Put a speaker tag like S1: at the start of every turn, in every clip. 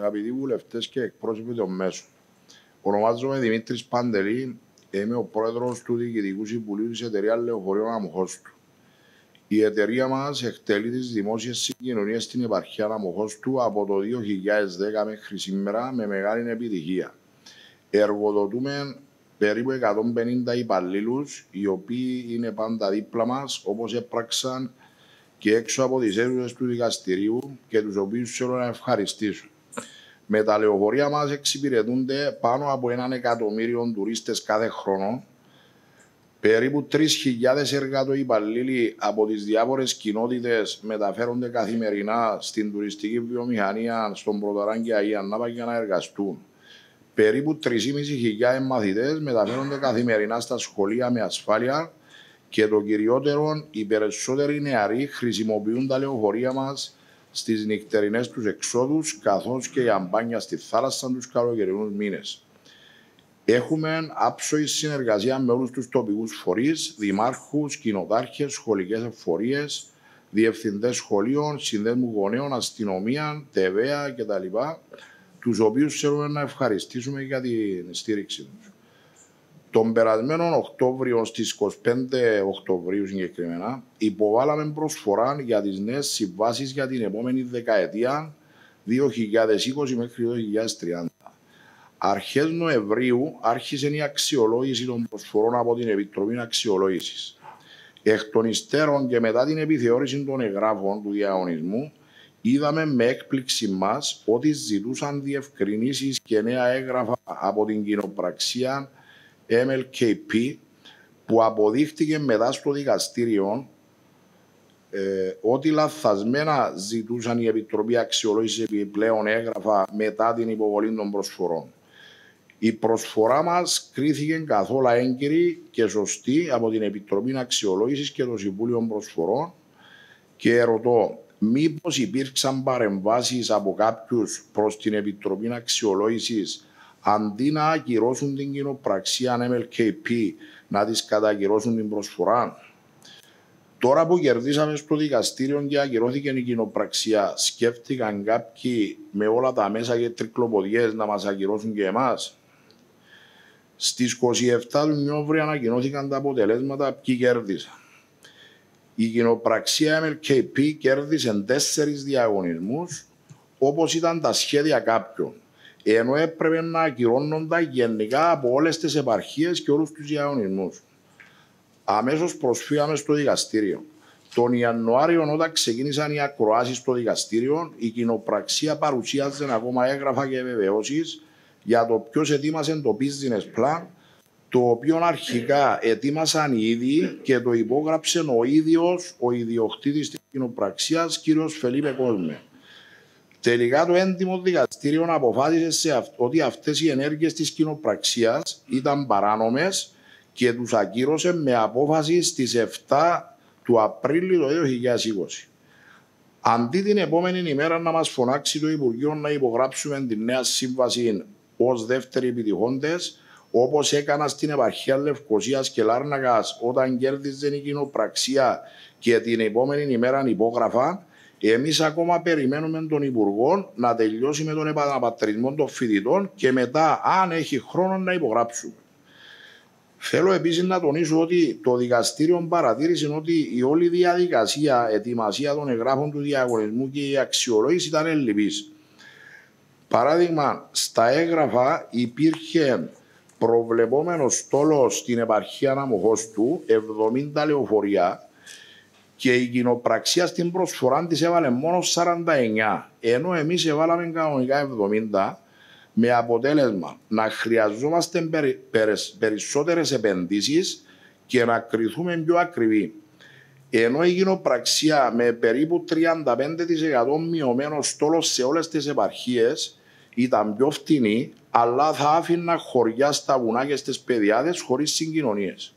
S1: αγαπητοί βουλευτές και εκπρόσωποι των μέσων. Ονομάζομαι Δημήτρης Παντελή, είμαι ο πρόεδρος του Διοικητικού Συμβουλίου της εταιρείας Λεωφορείων Αμοχώστου. Η εταιρεία μας εκτελεί τις δημόσιες συγκοινωνίες στην επαρχία Αμοχώστου από το 2010 μέχρι σήμερα με μεγάλη επιτυχία. Εργοδοτούμε περίπου 150 υπαλλήλους, οι οποίοι είναι πάντα δίπλα μας, όπως έπραξαν και έξω από τις αίθουσες του δικαστηρίου και τους οποίους θέλω να ευχαριστήσω. Με τα λεωφορεία μας εξυπηρετούνται πάνω από 1 εκατομμύριο τουρίστες κάθε χρόνο. Περίπου 3.000 εργατοϊπαλλήλοι από τις διάφορες κοινότητες μεταφέρονται καθημερινά στην τουριστική βιομηχανία στον Πρωτοράγκη Αγία Νάπα για να εργαστούν. Περίπου 3.500 μαθητές μεταφέρονται καθημερινά στα σχολεία με ασφάλεια και το κυριότερο, οι περισσότεροι νεαροί χρησιμοποιούν τα λεωφορεία μας στις νυχτερινές τους εξόδους, καθώς και για μπάνια στη θάλασσα τους καλοκαιρινούς μήνες. Έχουμε άψογη συνεργασία με όλους τους τοπικούς φορείς, δημάρχους, κοινοτάρχες, σχολικές εφορίες, διευθυντές σχολείων, συνδέσμου γονέων, αστυνομία, ΤΕΒΕΑ κτλ. Τους οποίους θέλουμε να ευχαριστήσουμε για την στήριξη τους. Τον περασμένο Οκτώβριο, στις 25 Οκτωβρίου συγκεκριμένα, υποβάλαμε προσφορά για τις νέες συμβάσεις για την επόμενη δεκαετία 2020 μέχρι 2030. Αρχές Νοεμβρίου άρχισε η αξιολόγηση των προσφορών από την Επιτροπή Αξιολόγησης. Εκ των υστέρων και μετά την επιθεώρηση των εγγράφων του διαγωνισμού, είδαμε με έκπληξη μας ότι ζητούσαν διευκρινήσεις και νέα έγγραφα από την κοινοπραξία MLKP, που αποδείχτηκε μετά στο δικαστήριο ότι λαθασμένα ζητούσαν η Επιτροπή Αξιολόγησης επιπλέον έγγραφα μετά την υποβολή των προσφορών. Η προσφορά μας κρίθηκε καθόλου έγκυρη και σωστή από την Επιτροπή Αξιολόγησης και το Συμβούλιο Προσφορών και ρωτώ, μήπως υπήρξαν παρεμβάσεις από κάποιους προς την Επιτροπή Αξιολόγησης αντί να ακυρώσουν την κοινοπραξία MLKP, να της κατακυρώσουν την προσφορά. Τώρα που κερδίσαμε στο δικαστήριο και ακυρώθηκε η κοινοπραξία, σκέφτηκαν κάποιοι με όλα τα μέσα και τρικλοποδιές να μας ακυρώσουν και εμάς. Στις 27 του Νοέμβρη ανακοινώθηκαν τα αποτελέσματα ποιοι κέρδισαν. Η κοινοπραξία MLKP κέρδισε 4 διαγωνισμούς, όπως ήταν τα σχέδια κάποιων, ενώ έπρεπε να ακυρώνονταν γενικά από όλες τις επαρχίες και όλους τους διαγωνισμούς. Αμέσως προσφύγαμε στο δικαστήριο. Τον Ιανουάριο, όταν ξεκίνησαν οι ακροάσεις στο δικαστήριο, η κοινοπραξία παρουσίαζε ακόμα έγγραφα και βεβαιώσεις για το ποιος ετοίμασε το business plan, το οποίο αρχικά ετοίμασαν οι ίδιοι και το υπόγραψε ο ίδιος ο ιδιοκτήτης της κοινοπραξίας, κ. Φελίπε Κόσμε. Τελικά το έντιμο δικαστήριο αποφάσισε ότι αυτές οι ενέργειες της κοινοπραξίας ήταν παράνομες και τους ακύρωσε με απόφαση στις 7 του Απρίλη του 2020. Αντί την επόμενη ημέρα να μας φωνάξει το Υπουργείο να υπογράψουμε τη νέα σύμβαση ως δεύτεροι επιτυχόντες, όπως έκανα στην επαρχία Λευκωσίας και Λάρνακας όταν κέρδιζε η κοινοπραξία και την επόμενη ημέρα υπόγραφα, εμείς ακόμα περιμένουμε τον Υπουργό να τελειώσει με τον επαναπατρισμό των φοιτητών και μετά, αν έχει χρόνο, να υπογράψουμε. Θέλω επίσης να τονίσω ότι το δικαστήριο παρατήρησε ότι η όλη διαδικασία, ετοιμασία των εγγράφων του διαγωνισμού και η αξιολόγηση ήταν ελλειπής. Παράδειγμα, στα έγγραφα υπήρχε προβλεπόμενος στόλος στην επαρχία Αμοχώστου, 70 λεωφορεία, και η κοινοπραξία στην προσφορά της έβαλε μόνο 49, ενώ εμείς έβαλαμε κανονικά 70, με αποτέλεσμα να χρειαζόμαστε περισσότερες επενδύσεις και να κριθούμε πιο ακριβοί. Ενώ η κοινοπραξία με περίπου 35% μειωμένο στόλο σε όλες τις επαρχίες ήταν πιο φτηνή, αλλά θα άφηνα χωριά στα βουνά και στις πεδιάδες χωρίς συγκοινωνίες.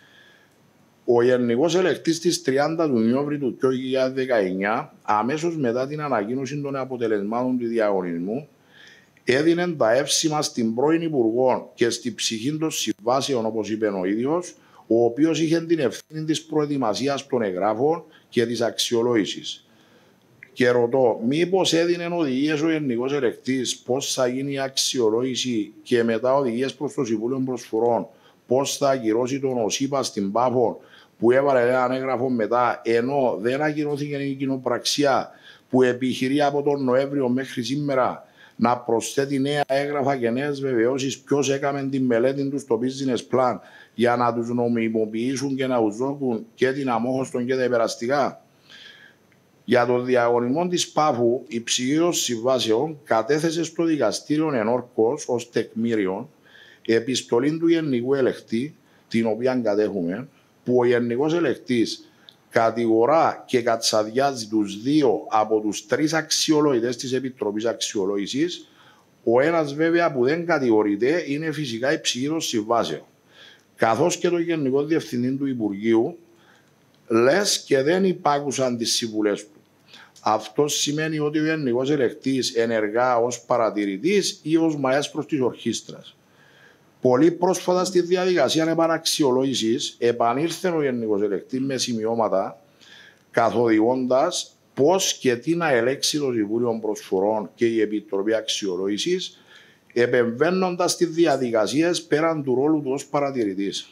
S1: Ο Γενικός Ελεκτής της 30 του Νοέμβρη του 2019, αμέσως μετά την ανακοίνωση των αποτελεσμάτων του διαγωνισμού, έδινε τα εύσημα στην πρώην Υπουργό και στη ψυχή των συμβάσεων, όπως είπε ο ίδιος, ο οποίος είχε την ευθύνη της προετοιμασίας των εγγράφων και της αξιολόγησης. Και ρωτώ, μήπως έδινε οδηγίες ο Γενικός Ελεκτής πώς θα γίνει η αξιολόγηση και μετά οδηγίες προς το Συμβούλιο Προσφορών, πώς θα ακυρώσει τον ΟΣΥΠΑ στην Πάφο που έβαλε ένα έγγραφο μετά, ενώ δεν ακυρώθηκε η κοινοπραξία που επιχειρεί από τον Νοέμβριο μέχρι σήμερα να προσθέτει νέα έγγραφα και νέες βεβαιώσεις ποιος έκαμε τη μελέτη του στο business plan για να τους νομιμοποιήσουν και να τους δώσουν και την αμόχωστον και τα υπεραστικά. Για τον διαγωνισμό της Πάφου, η ψυχίωση συμβάσεων κατέθεσε στο δικαστήριο ενόρκως ως τεκμήριο επιστολή του Γενικού Ελεκτή, την οποία κατέχουμε, που ο Γενικός Ελεκτής κατηγορά και κατσαδιάζει τους 2 από τους 3 αξιολογητές της Επιτροπής Αξιολόγησης. Ο ένας βέβαια που δεν κατηγορείται είναι φυσικά η ψυχίωση συμβάσεων, καθώς και το Γενικό Διευθυντή του Υπουργείου, λες και δεν υπάκουσαν τις συμβουλές του. Αυτό σημαίνει ότι ο Γενικός Ελεκτής ενεργά ως παρατηρητής ή ως μαέστρος της ορχήστρας. Πολύ πρόσφατα στη διαδικασία επαναξιολόγησης επανήλθε ο Γενικός Ελεκτής με σημειώματα καθοδηγώντας πώς και τι να ελέξει το Συμβούλιο Προσφορών και η Επιτροπή Αξιολόγησης, επεμβαίνοντας στις διαδικασίες πέραν του ρόλου του ως παρατηρητής.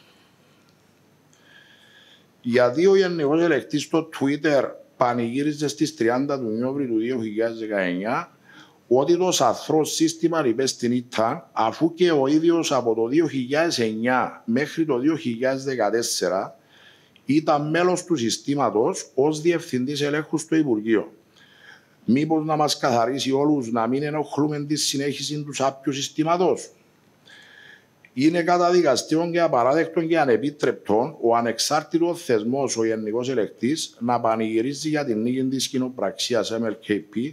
S1: Γιατί ο Γενικός Ελεκτής στο Twitter πανηγύριζε στις 30 του Νοέμβρη του 2019 ότι το σαθρό σύστημα υπέστη ήττα, αφού και ο ίδιος από το 2009 μέχρι το 2014 ήταν μέλος του συστήματος ως διευθυντής ελέγχου στο Υπουργείο. Μήπως να μας καθαρίσει όλους να μην ενοχλούμε τη συνέχιση του σάπιου συστήματος? Είναι καταδικαστικό και απαράδεκτο και ανεπίτρεπτο ο ανεξάρτητος θεσμός, ο Γενικός Ελεκτής, να πανηγυρίζει για την νίκη της κοινοπραξίας MLKP,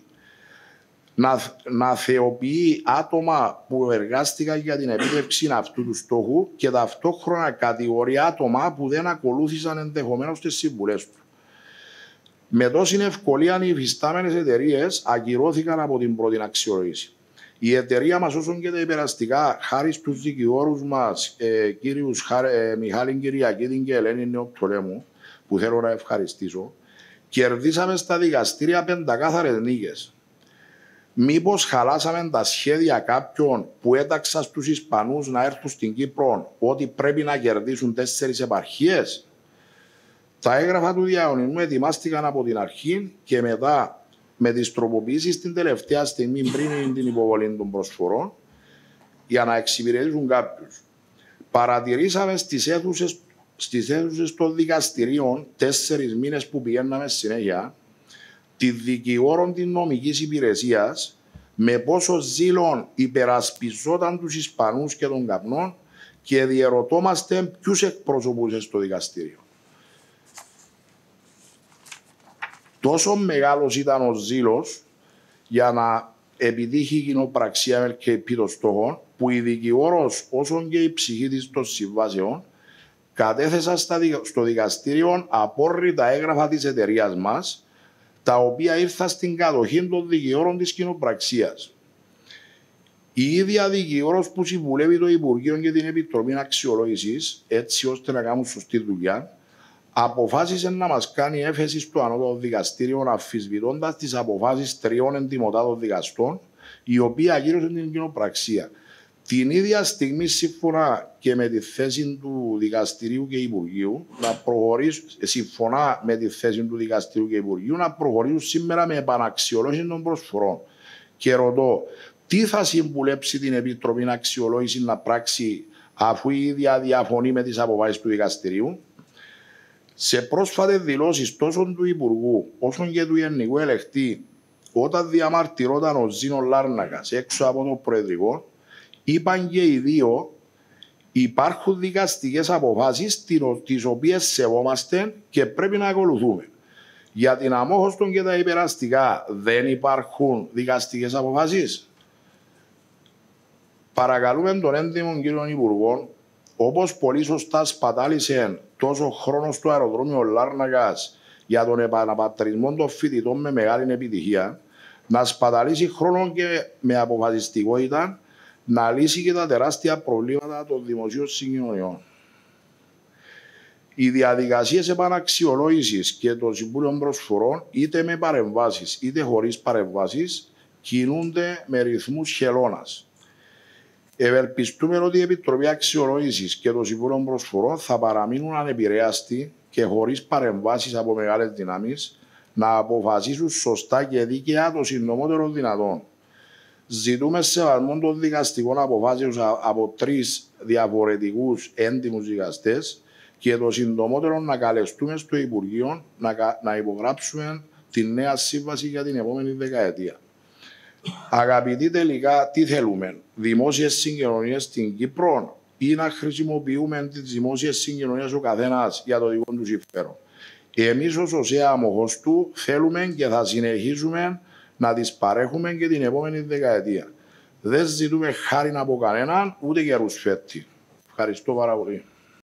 S1: να θεοποιεί άτομα που εργάστηκαν για την επίτευξη αυτού του στόχου και ταυτόχρονα κατηγορεί άτομα που δεν ακολούθησαν ενδεχομένως τις συμβουλές του. Με τόση ευκολία οι υφιστάμενες εταιρείες ακυρώθηκαν από την πρώτη αξιολόγηση. Η εταιρεία μας, όσον και τα υπεραστικά, χάρη στους δικηγόρους μας, κύριους Μιχάλη Κυριακίδη και Ελένη Νεοπτολέμου, που θέλω να ευχαριστήσω, κερδίσαμε στα δικαστήρια 5 νίκες. Μήπως χαλάσαμε τα σχέδια κάποιων που έταξαν στους Ισπανούς να έρθουν στην Κύπρο ότι πρέπει να κερδίσουν 4 επαρχίες? Τα έγγραφα του διαγωνισμού ετοιμάστηκαν από την αρχή και μετά με τις τροποποιήσεις την τελευταία στιγμή πριν την υποβολή των προσφορών για να εξυπηρετήσουν κάποιους. Παρατηρήσαμε στις αίθουσες των δικαστηρίων 4 μήνες που πηγαίναμε συνέχεια τη δικηγόρων της νομικής υπηρεσίας με πόσο ζήλων υπερασπιζόταν τους Ισπανούς και των καπνών και διερωτόμαστε ποιους εκπροσωπούσε στο δικαστήριο. Τόσο μεγάλος ήταν ο ζήλος για να επιτύχει η κοινοπραξία MLKP των στόχων, που η δικηγόρος όσον και η ψυχή της των συμβάσεων κατέθεσαν στο δικαστήριο απόρριτα έγγραφα της εταιρείας μας, τα οποία ήρθαν στην κατοχή των δικηγόρων της κοινοπραξίας. Η ίδια δικηγόρος που συμβουλεύει το Υπουργείο και την Επιτροπή Αξιολόγησης, έτσι ώστε να κάνουν σωστή δουλειά, αποφάσισε να μας κάνει έφεση στο ανώτατο δικαστήριο, αμφισβητώντας τις αποφάσεις 3 εντιμωτάτων δικαστών, οι οποίοι ακύρωσαν την κοινοπραξία. Την ίδια στιγμή, σύμφωνα και με τη θέση του Δικαστηρίου και Υπουργείου, να προχωρήσουν σήμερα με επαναξιολόγηση των προσφορών. Και ρωτώ, τι θα συμβουλέψει την Επιτροπή Αξιολόγηση να πράξει, αφού η ίδια διαφωνεί με τις αποφάσεις του Δικαστηρίου? Σε πρόσφατες δηλώσεις τόσο του Υπουργού όσο και του Γενικού Ελεκτή, όταν διαμαρτυρόταν ο Ζήνος Λάρνακας έξω από το Προεδρικό, είπαν και οι δύο υπάρχουν δικαστικές αποφάσεις τις οποίες σεβόμαστε και πρέπει να ακολουθούμε. Για την αμόχωστον και τα υπεραστικά δεν υπάρχουν δικαστικές αποφάσεις? Παρακαλούμε τον έντιμο κύριο Υπουργό, όπως πολύ σωστά σπατάλησε τόσο χρόνο στο αεροδρόμιο Λάρνακας για τον επαναπατρισμό των φοιτητών με μεγάλη επιτυχία, να σπαταλήσει χρόνο και με αποφασιστικότητα να λύσει και τα τεράστια προβλήματα των δημοσίων συγκοινωνιών. Οι διαδικασίες επαναξιολόγησης και των Συμβούλων Προσφορών, είτε με παρεμβάσεις είτε χωρίς παρεμβάσεις, κινούνται με ρυθμούς χελώνας. Ευελπιστούμε ότι η Επιτροπή Αξιολόγησης και το Συμβούλιο Προσφορών θα παραμείνουν ανεπηρέαστοι και χωρίς παρεμβάσεις από μεγάλες δυνάμεις να αποφασίσουν σωστά και δίκαια το συντομότερο δυνατόν. Ζητούμε σεβασμό των δικαστικών αποφάσεων από 3 διαφορετικούς έντιμους δικαστές και το συντομότερο να καλεστούμε στο Υπουργείο να υπογράψουμε τη νέα σύμβαση για την επόμενη δεκαετία. Αγαπητοί, τελικά τι θέλουμε, δημόσιες συγκοινωνίες στην Κύπρο ή να χρησιμοποιούμε τις δημόσιες συγκοινωνίες ο καθένας για το δικό του συμφέρον? Εμείς ως ΟΣΕΑ Αμοχώστου θέλουμε και θα συνεχίσουμε να τις παρέχουμε και την επόμενη δεκαετία. Δεν ζητούμε χάρη από κανέναν, ούτε για ρουσφέτη. Ευχαριστώ πάρα πολύ.